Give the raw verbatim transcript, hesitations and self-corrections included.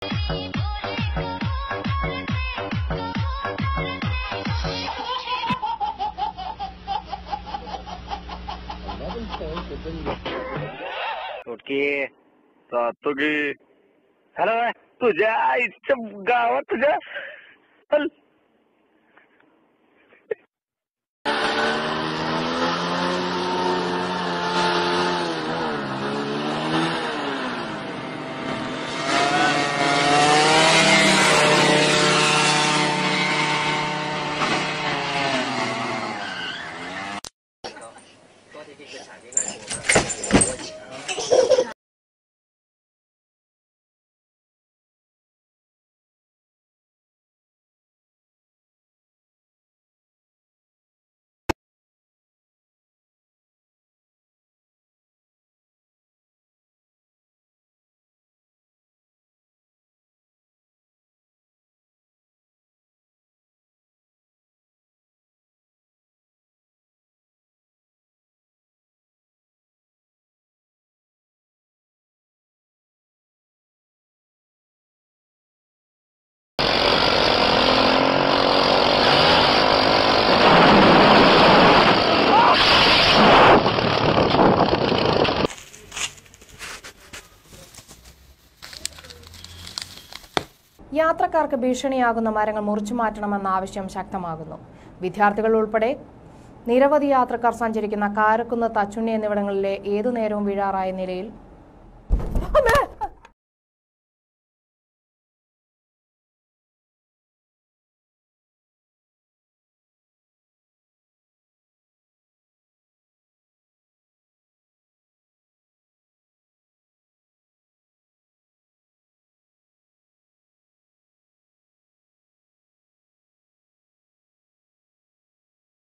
Okay तुझी hello तुझ्या आईच्या गावात तुझ्या യാത്രക്കാർക്ക് ഭീഷണിയാകുന്ന മരങ്ങൾ മുറിച്ചു മാറ്റണമെന്ന ആവശ്യം ശക്തമാകുന്നു. വിദ്യാർത്ഥികൾ ഉൾപ്പെടെ നിരവധി യാത്രക്കാർ സഞ്ചരിക്കുന്ന കാരക്കുന്ന്, തച്ചുണ്ണി എന്നിവിടങ്ങളിലെ ഏതു നേരവും വീഴാറായ നിലയിൽ